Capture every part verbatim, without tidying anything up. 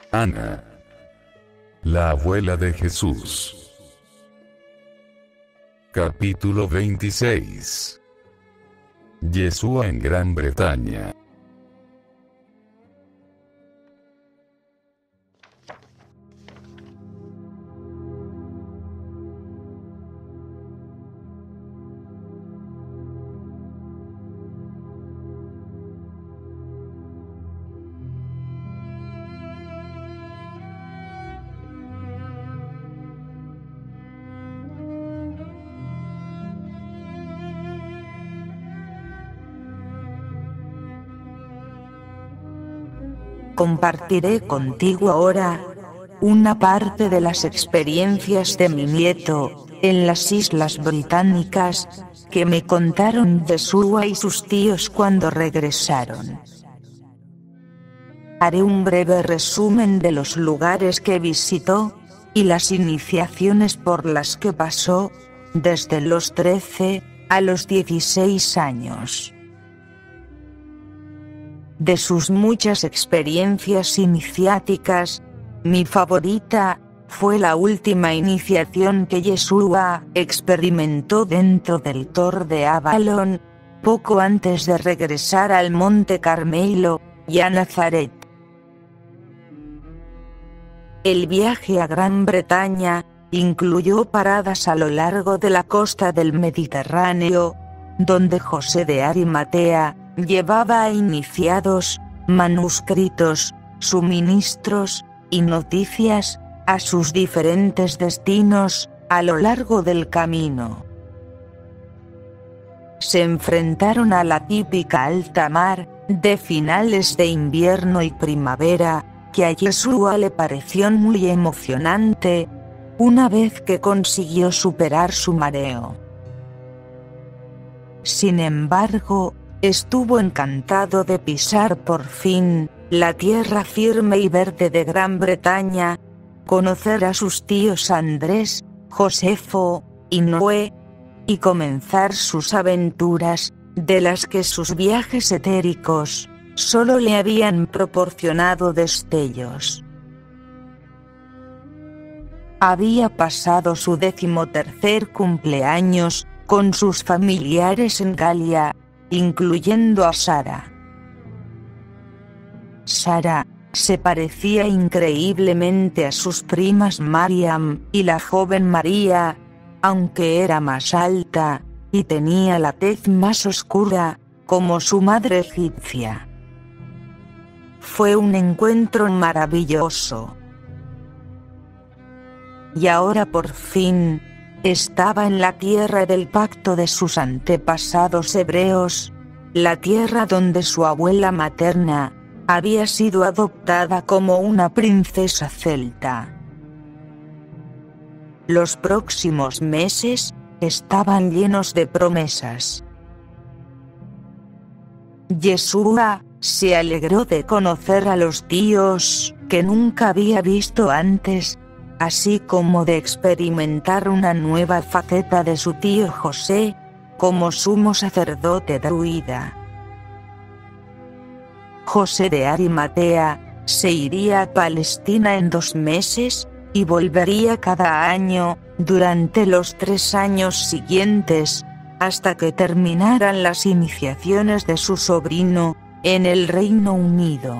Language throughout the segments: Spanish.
Ana, la abuela de Jesús. Capítulo veintiséis. Yeshua en Gran Bretaña. Compartiré contigo ahora una parte de las experiencias de mi nieto en las Islas Británicas que me contaron Yeshua y sus tíos cuando regresaron. Haré un breve resumen de los lugares que visitó y las iniciaciones por las que pasó desde los trece a los dieciséis años. De sus muchas experiencias iniciáticas, mi favorita fue la última iniciación que Yeshua experimentó dentro del Tor de Avalon, poco antes de regresar al Monte Carmelo y a Nazaret. El viaje a Gran Bretaña incluyó paradas a lo largo de la costa del Mediterráneo, donde José de Arimatea llevaba a iniciados, manuscritos, suministros y noticias a sus diferentes destinos a lo largo del camino. Se enfrentaron a la típica alta mar de finales de invierno y primavera, que a Yeshua le pareció muy emocionante, una vez que consiguió superar su mareo. Sin embargo, estuvo encantado de pisar por fin la tierra firme y verde de Gran Bretaña, conocer a sus tíos Andrés, Josefo y Noé, y comenzar sus aventuras, de las que sus viajes etéricos solo le habían proporcionado destellos. Había pasado su decimotercer cumpleaños con sus familiares en Galia, incluyendo a Sara. Sara se parecía increíblemente a sus primas Mariam y la joven María, aunque era más alta y tenía la tez más oscura, como su madre egipcia. Fue un encuentro maravilloso. Y ahora por fin estaba en la tierra del pacto de sus antepasados hebreos, la tierra donde su abuela materna había sido adoptada como una princesa celta. Los próximos meses estaban llenos de promesas. Yeshua se alegró de conocer a los tíos que nunca había visto antes, así como de experimentar una nueva faceta de su tío José, como sumo sacerdote druida. José de Arimatea se iría a Palestina en dos meses, y volvería cada año, durante los tres años siguientes, hasta que terminaran las iniciaciones de su sobrino, en el Reino Unido.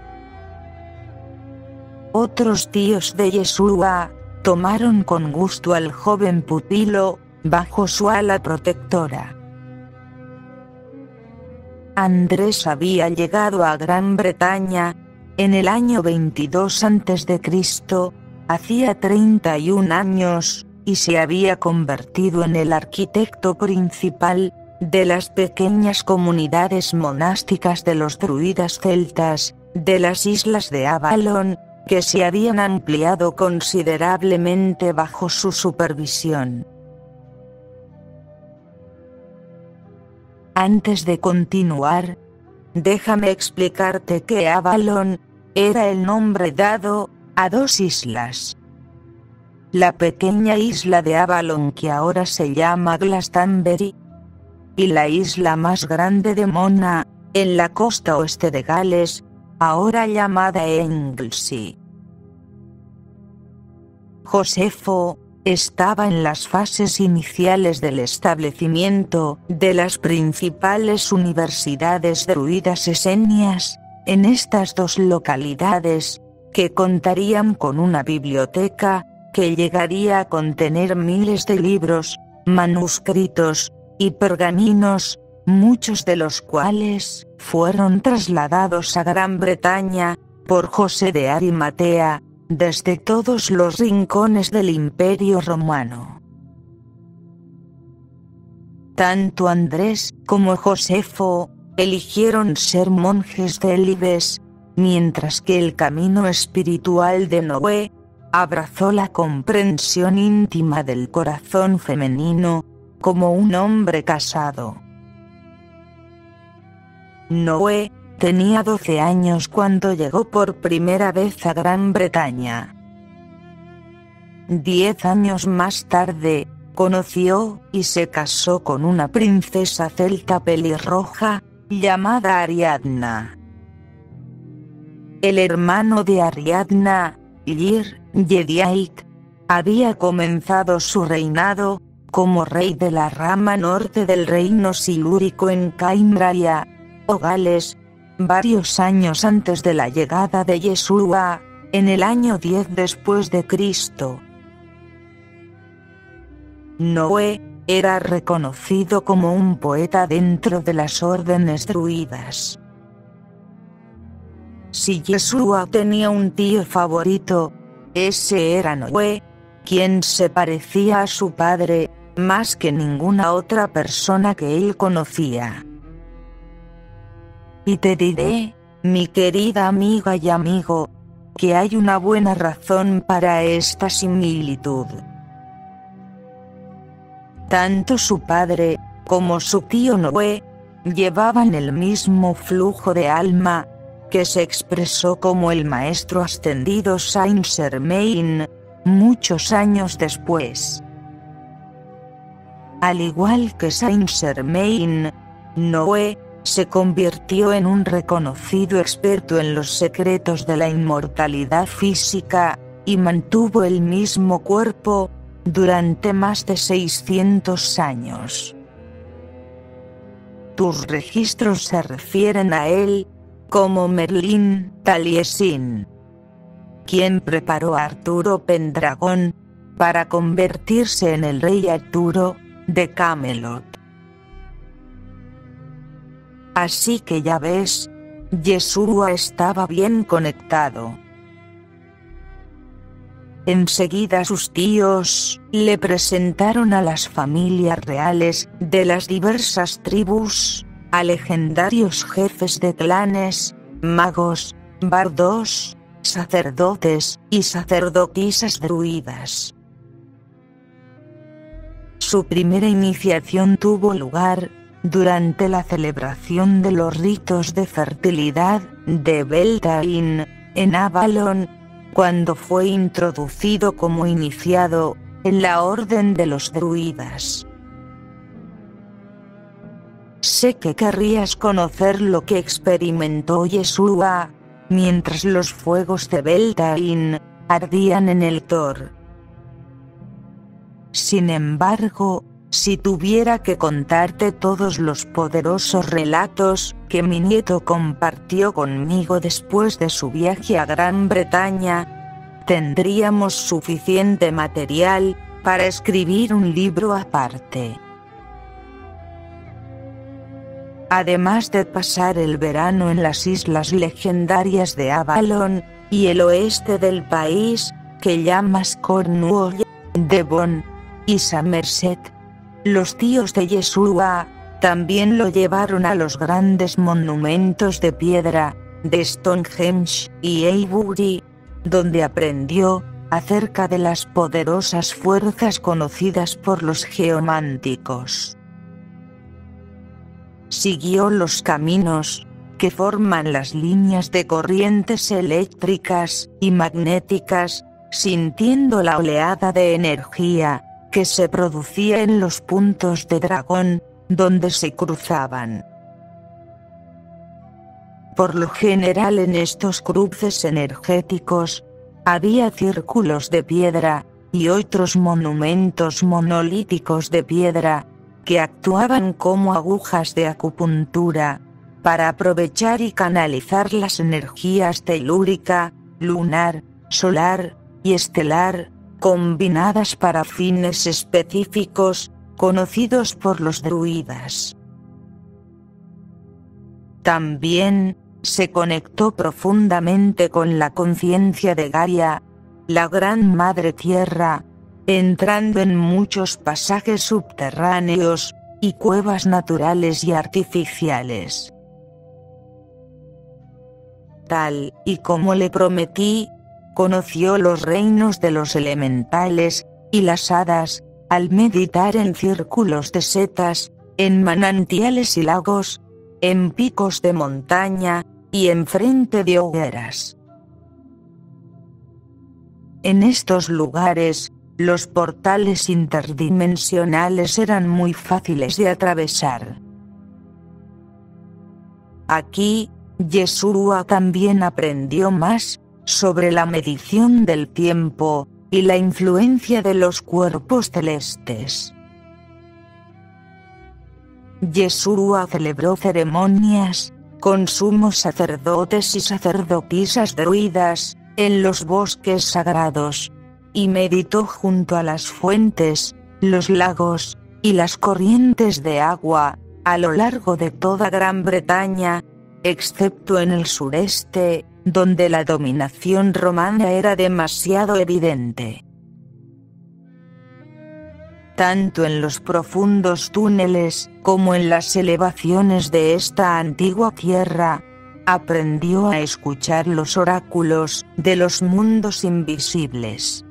Otros tíos de Yeshua tomaron con gusto al joven pupilo, bajo su ala protectora. Andrés había llegado a Gran Bretaña en el año veintidós antes de Cristo, hacía treinta y un años, y se había convertido en el arquitecto principal de las pequeñas comunidades monásticas de los druidas celtas, de las islas de Avalon, que se habían ampliado considerablemente bajo su supervisión. Antes de continuar, déjame explicarte que Avalon era el nombre dado a dos islas. La pequeña isla de Avalon, que ahora se llama Glastonbury, y la isla más grande de Mona, en la costa oeste de Gales, ahora llamada Anglesey. Josefo estaba en las fases iniciales del establecimiento de las principales universidades druidas esenias en estas dos localidades, que contarían con una biblioteca que llegaría a contener miles de libros, manuscritos y pergaminos, muchos de los cuales fueron trasladados a Gran Bretaña por José de Arimatea desde todos los rincones del Imperio Romano. Tanto Andrés como Josefo eligieron ser monjes célibes, mientras que el camino espiritual de Noé abrazó la comprensión íntima del corazón femenino como un hombre casado. Noé tenía doce años cuando llegó por primera vez a Gran Bretaña. Diez años más tarde, conoció y se casó con una princesa celta pelirroja, llamada Ariadna. El hermano de Ariadna, Lir Yediaik, había comenzado su reinado como rey de la rama norte del reino silúrico en Caimbraia, o Gales, varios años antes de la llegada de Yeshua, en el año diez después de Cristo. Noé era reconocido como un poeta dentro de las órdenes druidas. Si Yeshua tenía un tío favorito, ese era Noé, quien se parecía a su padre más que ninguna otra persona que él conocía. Y te diré, mi querida amiga y amigo, que hay una buena razón para esta similitud. Tanto su padre como su tío Noé llevaban el mismo flujo de alma, que se expresó como el maestro ascendido Saint Germain, muchos años después. Al igual que Saint Germain, Noé se convirtió en un reconocido experto en los secretos de la inmortalidad física, y mantuvo el mismo cuerpo durante más de seiscientos años. Tus registros se refieren a él como Merlín Taliesin, quien preparó a Arturo Pendragón para convertirse en el rey Arturo de Camelot. Así que ya ves, Yeshua estaba bien conectado. Enseguida sus tíos le presentaron a las familias reales de las diversas tribus, a legendarios jefes de clanes, magos, bardos, sacerdotes y sacerdotisas druidas. Su primera iniciación tuvo lugar durante la celebración de los ritos de fertilidad de Beltane en Avalon, cuando fue introducido como iniciado en la orden de los druidas. Sé que querrías conocer lo que experimentó Yeshua mientras los fuegos de Beltane ardían en el Thor. Sin embargo, si tuviera que contarte todos los poderosos relatos que mi nieto compartió conmigo después de su viaje a Gran Bretaña, tendríamos suficiente material para escribir un libro aparte. Además de pasar el verano en las islas legendarias de Avalon y el oeste del país, que llamas Cornwall, Devon y Somerset, los tíos de Yeshua también lo llevaron a los grandes monumentos de piedra de Stonehenge y Avebury, donde aprendió acerca de las poderosas fuerzas conocidas por los geománticos. Siguió los caminos que forman las líneas de corrientes eléctricas y magnéticas, sintiendo la oleada de energía que se producía en los puntos de dragón donde se cruzaban. Por lo general en estos cruces energéticos había círculos de piedra y otros monumentos monolíticos de piedra, que actuaban como agujas de acupuntura, para aprovechar y canalizar las energías telúrica, lunar, solar y estelar, combinadas para fines específicos, conocidos por los druidas. También se conectó profundamente con la conciencia de Gaia, la Gran Madre Tierra, entrando en muchos pasajes subterráneos y cuevas naturales y artificiales. Tal y como le prometí, conoció los reinos de los elementales y las hadas, al meditar en círculos de setas, en manantiales y lagos, en picos de montaña, y enfrente de hogueras. En estos lugares, los portales interdimensionales eran muy fáciles de atravesar. Aquí, Yeshua también aprendió más sobre la medición del tiempo y la influencia de los cuerpos celestes. Yeshua celebró ceremonias con sumos sacerdotes y sacerdotisas druidas en los bosques sagrados, y meditó junto a las fuentes, los lagos y las corrientes de agua a lo largo de toda Gran Bretaña, excepto en el sureste, donde la dominación romana era demasiado evidente. Tanto en los profundos túneles como en las elevaciones de esta antigua tierra, aprendió a escuchar los oráculos de los mundos invisibles.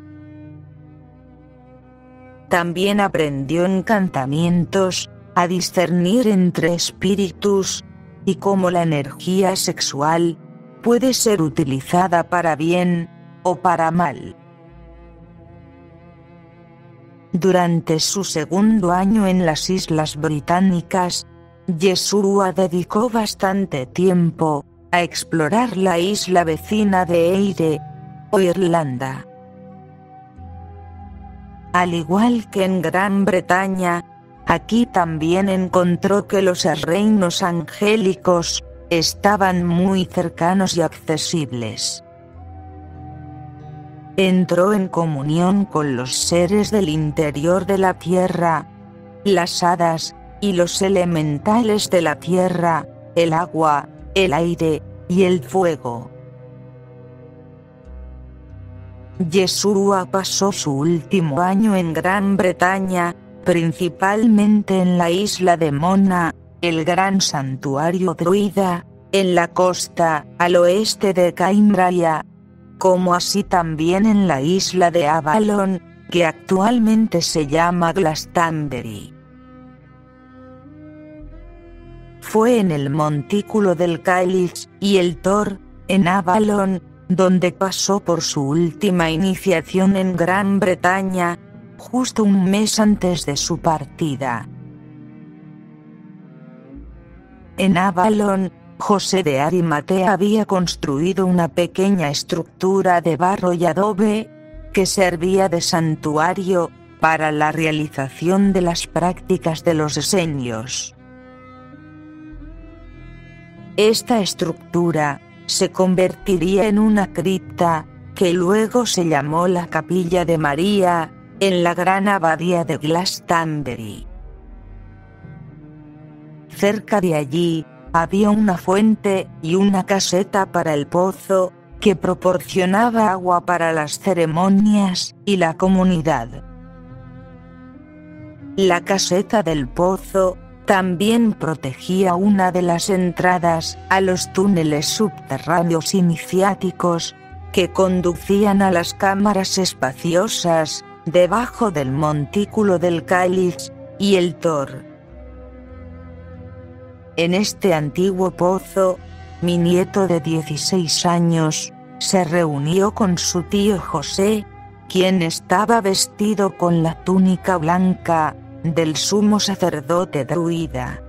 También aprendió encantamientos, a discernir entre espíritus, y cómo la energía sexual puede ser utilizada para bien o para mal. Durante su segundo año en las Islas Británicas, Yeshua dedicó bastante tiempo a explorar la isla vecina de Eire, o Irlanda. Al igual que en Gran Bretaña, aquí también encontró que los reinos angélicos estaban muy cercanos y accesibles. Entró en comunión con los seres del interior de la tierra, las hadas y los elementales de la tierra, el agua, el aire y el fuego. Yeshua pasó su último año en Gran Bretaña, principalmente en la isla de Mona, el gran santuario druida, en la costa al oeste de Cambria, como así también en la isla de Avalon, que actualmente se llama Glastonbury. Fue en el montículo del Cáliz y el Tor, en Avalon, donde pasó por su última iniciación en Gran Bretaña, justo un mes antes de su partida. En Avalon, José de Arimatea había construido una pequeña estructura de barro y adobe, que servía de santuario para la realización de las prácticas de los esenios. Esta estructura se convertiría en una cripta, que luego se llamó la Capilla de María, en la gran abadía de Glastonbury. Cerca de allí, había una fuente y una caseta para el pozo, que proporcionaba agua para las ceremonias y la comunidad. La caseta del pozo también protegía una de las entradas a los túneles subterráneos iniciáticos, que conducían a las cámaras espaciosas debajo del montículo del Cáliz y el Tor. En este antiguo pozo, mi nieto de dieciséis años se reunió con su tío José, quien estaba vestido con la túnica blanca del sumo sacerdote druida.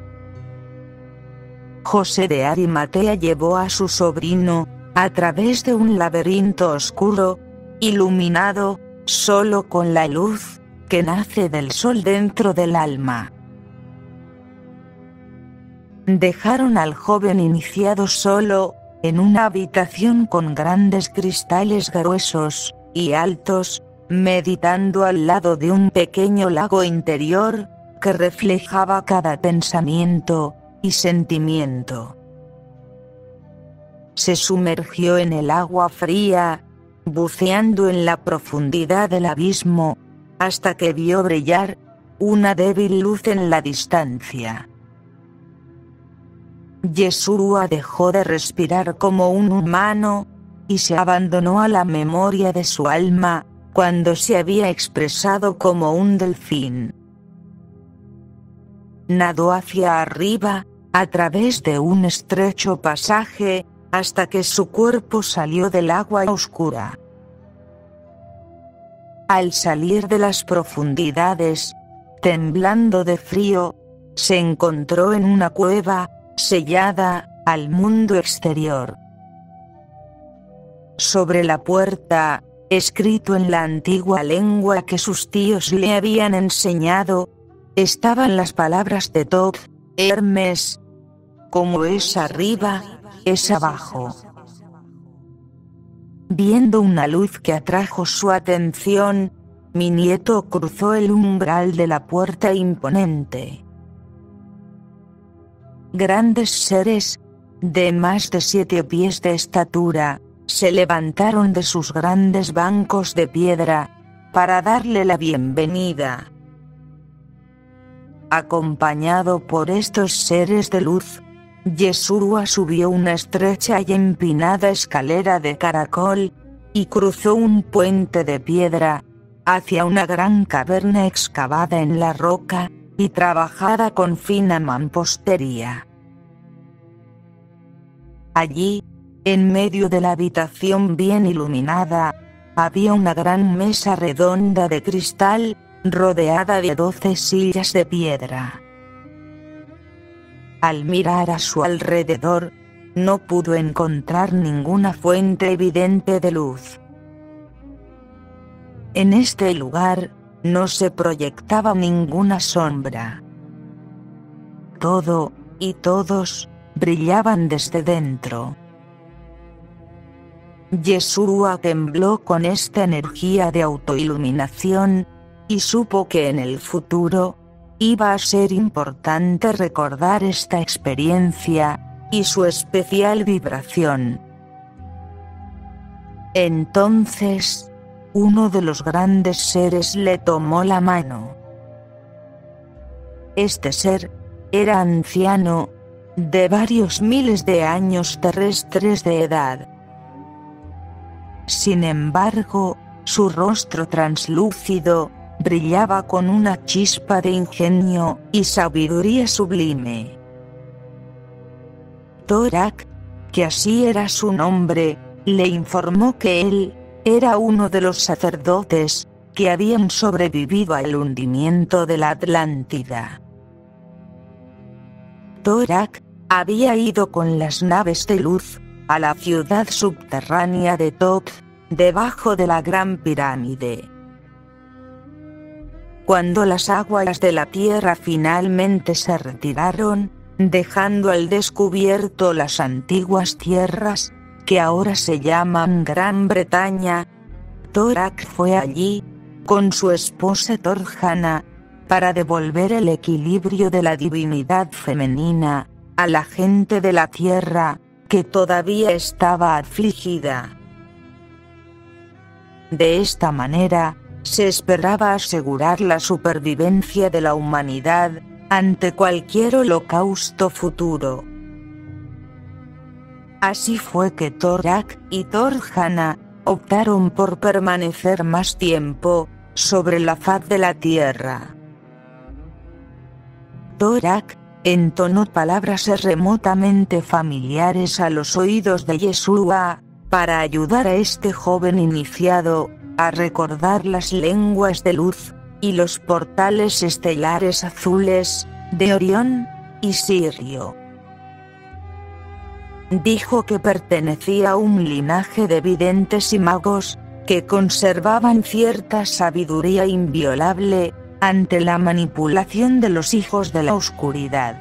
José de Arimatea llevó a su sobrino a través de un laberinto oscuro, iluminado, solo con la luz que nace del sol dentro del alma. Dejaron al joven iniciado solo, en una habitación con grandes cristales gruesos y altos, meditando al lado de un pequeño lago interior, que reflejaba cada pensamiento y sentimiento. Se sumergió en el agua fría, buceando en la profundidad del abismo, hasta que vio brillar una débil luz en la distancia. Yeshua dejó de respirar como un humano, y se abandonó a la memoria de su alma, cuando se había expresado como un delfín. Nadó hacia arriba, a través de un estrecho pasaje, hasta que su cuerpo salió del agua oscura. Al salir de las profundidades, temblando de frío, se encontró en una cueva, sellada al mundo exterior. Sobre la puerta, escrito en la antigua lengua que sus tíos le habían enseñado, estaban las palabras de Thoth, Hermes: como es arriba, es abajo. Viendo una luz que atrajo su atención, mi nieto cruzó el umbral de la puerta imponente. Grandes seres, de más de siete pies de estatura, se levantaron de sus grandes bancos de piedra, para darle la bienvenida. Acompañado por estos seres de luz, Yeshua subió una estrecha y empinada escalera de caracol, y cruzó un puente de piedra, hacia una gran caverna excavada en la roca, y trabajada con fina mampostería. Allí, en medio de la habitación bien iluminada, había una gran mesa redonda de cristal, rodeada de doce sillas de piedra. Al mirar a su alrededor, no pudo encontrar ninguna fuente evidente de luz. En este lugar, no se proyectaba ninguna sombra. Todo, y todos, brillaban desde dentro. Yeshua tembló con esta energía de autoiluminación, y supo que en el futuro, iba a ser importante recordar esta experiencia, y su especial vibración. Entonces, uno de los grandes seres le tomó la mano. Este ser, era anciano, de varios miles de años terrestres de edad. Sin embargo, su rostro translúcido, brillaba con una chispa de ingenio y sabiduría sublime. Torak, que así era su nombre, le informó que él, era uno de los sacerdotes, que habían sobrevivido al hundimiento de la Atlántida. Torak, había ido con las naves de luz, a la ciudad subterránea de Thoth, debajo de la Gran Pirámide. Cuando las aguas de la tierra finalmente se retiraron, dejando al descubierto las antiguas tierras, que ahora se llaman Gran Bretaña, Torak fue allí, con su esposa Thorjana, para devolver el equilibrio de la divinidad femenina, a la gente de la tierra, que todavía estaba afligida. De esta manera, se esperaba asegurar la supervivencia de la humanidad, ante cualquier holocausto futuro. Así fue que Torak y Thorjana optaron por permanecer más tiempo sobre la faz de la tierra. Torak entonó palabras remotamente familiares a los oídos de Yeshua, para ayudar a este joven iniciado a recordar las lenguas de luz y los portales estelares azules de Orión y Sirio. Dijo que pertenecía a un linaje de videntes y magos, que conservaban cierta sabiduría inviolable ante la manipulación de los hijos de la oscuridad.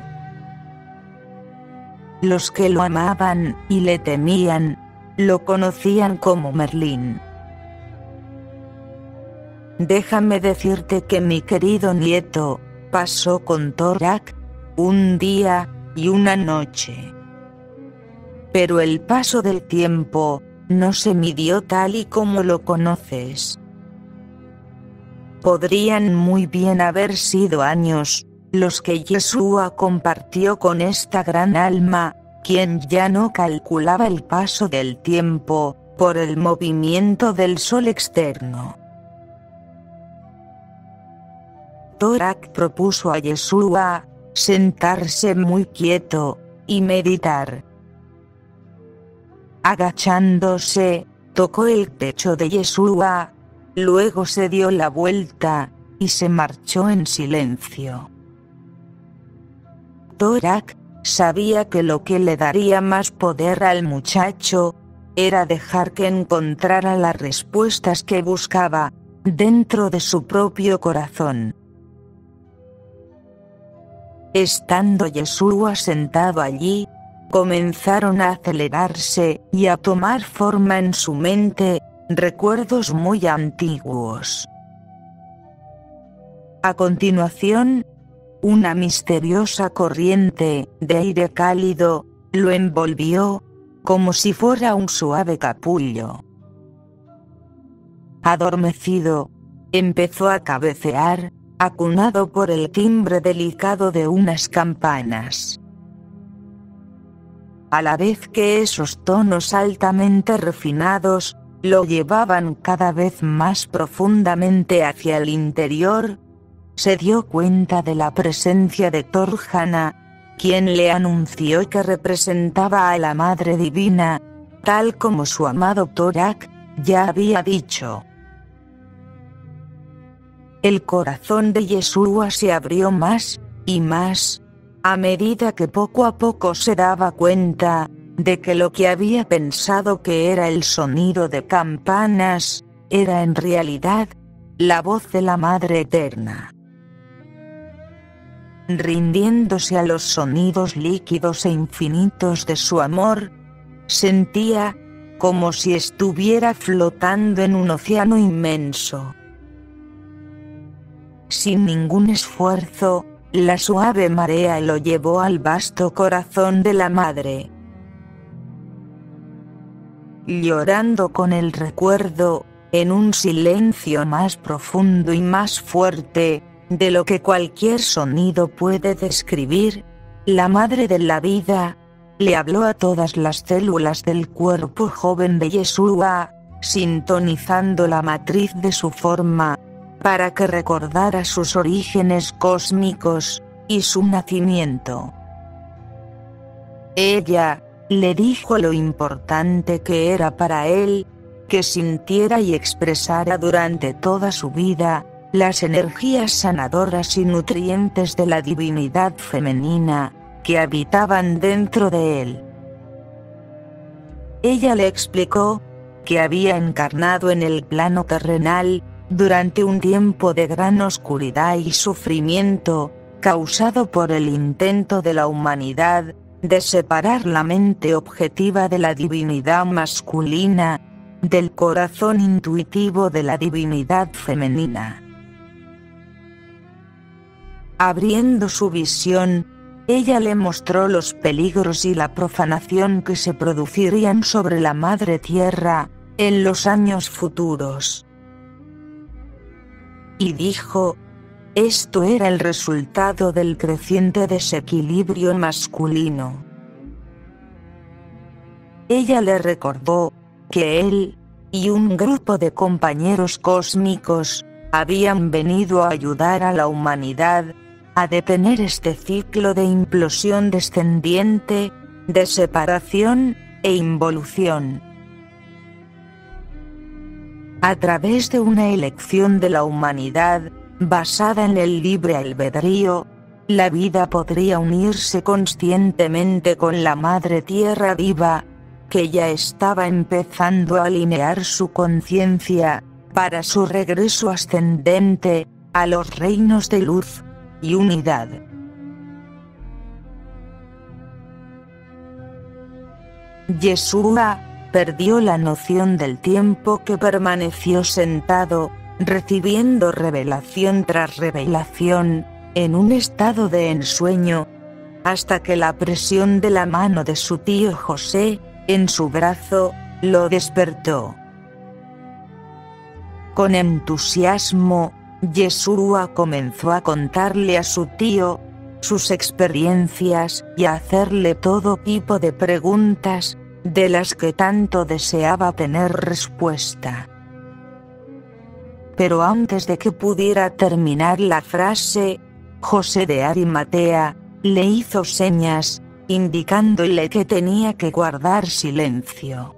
Los que lo amaban y le temían, lo conocían como Merlín. Déjame decirte que mi querido nieto pasó con Torak un día y una noche. Pero el paso del tiempo no se midió tal y como lo conoces. Podrían muy bien haber sido años los que Yeshua compartió con esta gran alma, quien ya no calculaba el paso del tiempo por el movimiento del sol externo. Torak propuso a Yeshua sentarse muy quieto y meditar. Agachándose, tocó el pecho de Yeshua, luego se dio la vuelta y se marchó en silencio. Torak sabía que lo que le daría más poder al muchacho era dejar que encontrara las respuestas que buscaba dentro de su propio corazón. Estando Yeshua sentado allí, comenzaron a acelerarse y a tomar forma en su mente recuerdos muy antiguos. A continuación, una misteriosa corriente de aire cálido lo envolvió como si fuera un suave capullo. Adormecido, empezó a cabecear, acunado por el timbre delicado de unas campanas. A la vez que esos tonos altamente refinados lo llevaban cada vez más profundamente hacia el interior, se dio cuenta de la presencia de Torjana, quien le anunció que representaba a la Madre Divina, tal como su amado Torak ya había dicho. El corazón de Yeshua se abrió más y más, a medida que poco a poco se daba cuenta de que lo que había pensado que era el sonido de campanas, era en realidad la voz de la Madre Eterna. Rindiéndose a los sonidos líquidos e infinitos de su amor, sentía como si estuviera flotando en un océano inmenso. Sin ningún esfuerzo, la suave marea lo llevó al vasto corazón de la Madre. Llorando con el recuerdo, en un silencio más profundo y más fuerte de lo que cualquier sonido puede describir, la Madre de la Vida le habló a todas las células del cuerpo joven de Yeshua, sintonizando la matriz de su forma, para que recordara sus orígenes cósmicos y su nacimiento. Ella le dijo lo importante que era para él que sintiera y expresara durante toda su vida las energías sanadoras y nutrientes de la divinidad femenina que habitaban dentro de él. Ella le explicó que había encarnado en el plano terrenal durante un tiempo de gran oscuridad y sufrimiento, causado por el intento de la humanidad de separar la mente objetiva de la divinidad masculina del corazón intuitivo de la divinidad femenina. Abriendo su visión, ella le mostró los peligros y la profanación que se producirían sobre la Madre Tierra en los años futuros. Y dijo, esto era el resultado del creciente desequilibrio masculino. Ella le recordó que él y un grupo de compañeros cósmicos habían venido a ayudar a la humanidad a detener este ciclo de implosión descendiente, de separación e involución. A través de una elección de la humanidad, basada en el libre albedrío, la vida podría unirse conscientemente con la Madre Tierra viva, que ya estaba empezando a alinear su conciencia para su regreso ascendente a los reinos de luz y unidad. Yeshua perdió la noción del tiempo que permaneció sentado, recibiendo revelación tras revelación, en un estado de ensueño, hasta que la presión de la mano de su tío José, en su brazo, lo despertó. Con entusiasmo, Yeshua comenzó a contarle a su tío sus experiencias y a hacerle todo tipo de preguntas, de las que tanto deseaba tener respuesta. Pero antes de que pudiera terminar la frase, José de Arimatea le hizo señas, indicándole que tenía que guardar silencio.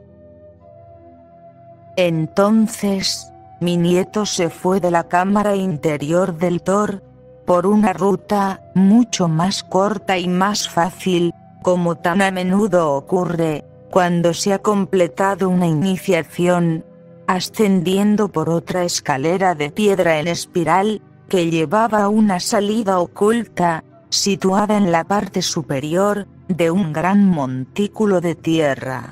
Entonces, mi nieto se fue de la cámara interior del Tor, por una ruta mucho más corta y más fácil, como tan a menudo ocurre cuando se ha completado una iniciación, ascendiendo por otra escalera de piedra en espiral, que llevaba a una salida oculta, situada en la parte superior de un gran montículo de tierra.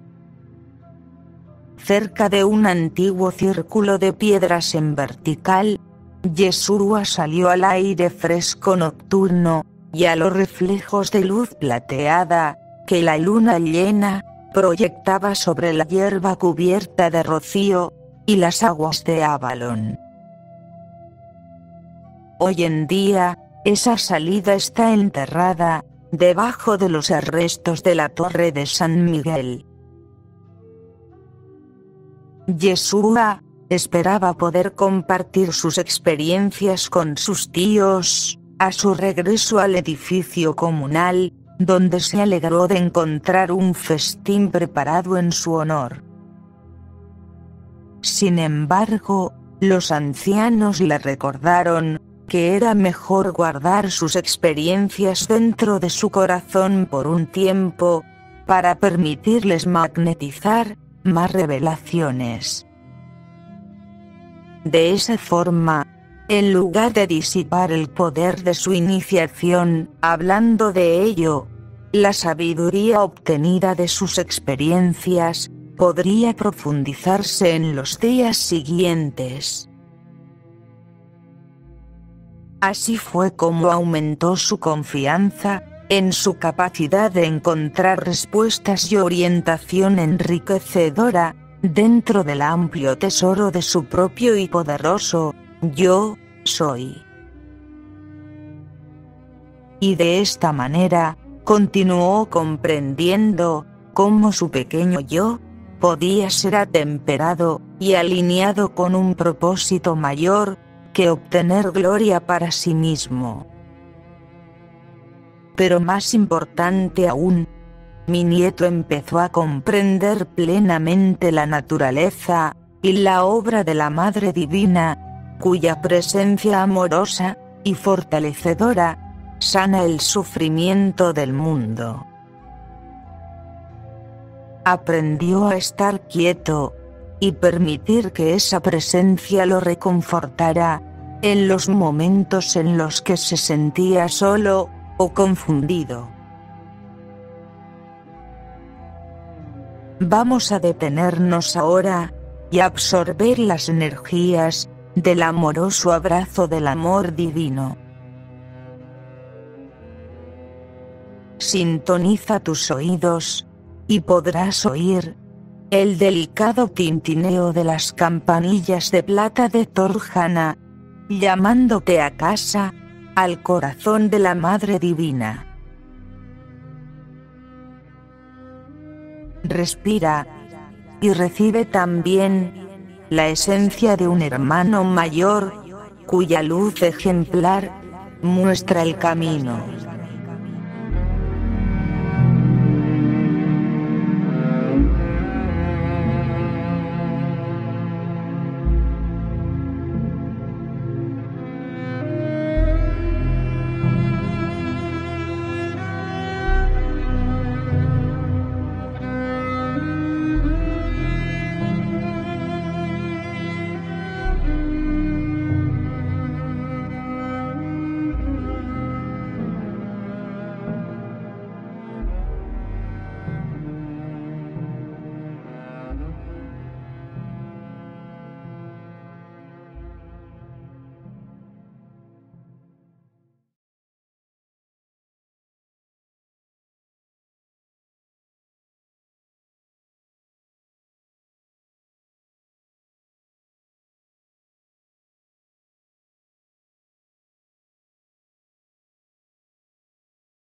Cerca de un antiguo círculo de piedras en vertical, Yeshua salió al aire fresco nocturno, y a los reflejos de luz plateada, que la luna llena proyectaba sobre la hierba cubierta de rocío, y las aguas de Avalón. Hoy en día, esa salida está enterrada debajo de los restos de la Torre de San Miguel. Yeshua esperaba poder compartir sus experiencias con sus tíos, a su regreso al edificio comunal, donde se alegró de encontrar un festín preparado en su honor. Sin embargo, los ancianos le recordaron que era mejor guardar sus experiencias dentro de su corazón por un tiempo, para permitirles magnetizar más revelaciones. De esa forma, en lugar de disipar el poder de su iniciación, hablando de ello, la sabiduría obtenida de sus experiencias podría profundizarse en los días siguientes. Así fue como aumentó su confianza en su capacidad de encontrar respuestas y orientación enriquecedora dentro del amplio tesoro de su propio y poderoso Yo Soy. Y de esta manera, continuó comprendiendo cómo su pequeño yo podía ser atemperado y alineado con un propósito mayor que obtener gloria para sí mismo. Pero más importante aún, mi nieto empezó a comprender plenamente la naturaleza y la obra de la Madre Divina, cuya presencia amorosa y fortalecedora sana el sufrimiento del mundo. Aprendió a estar quieto y permitir que esa presencia lo reconfortara en los momentos en los que se sentía solo o confundido. Vamos a detenernos ahora y absorber las energías del amoroso abrazo del amor divino. Sintoniza tus oídos y podrás oír el delicado tintineo de las campanillas de plata de Torjana, llamándote a casa, al corazón de la Madre Divina. Respira y recibe también la esencia de un hermano mayor, cuya luz ejemplar muestra el camino.